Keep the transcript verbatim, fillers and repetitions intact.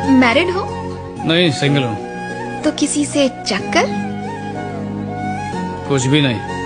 Married हो? नहीं, single हूँ। तो किसी से चक्कर? कुछ भी नहीं।